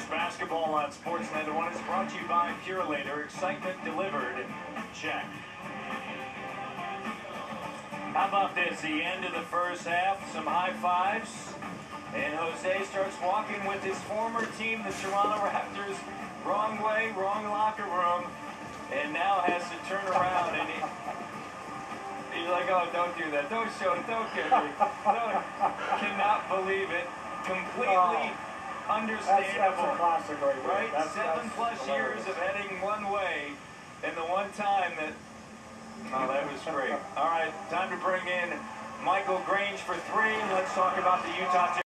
basketball on Sportsnet 1 is brought to you by Purelator. Excitement delivered. Check. How about this? The end of the first half, some high fives. And Jose starts walking with his former team, the Toronto Raptors. Wrong way, wrong locker room. And now has to turn around and he's like, oh, don't do that. Don't show it. Don't get me. Cannot believe it. Completely understandable. That's a classic right there. Right? 7+ years of heading one way, and the one time that, oh, that was great. All right, time to bring in Michael Grange for 3. Let's talk about the Utah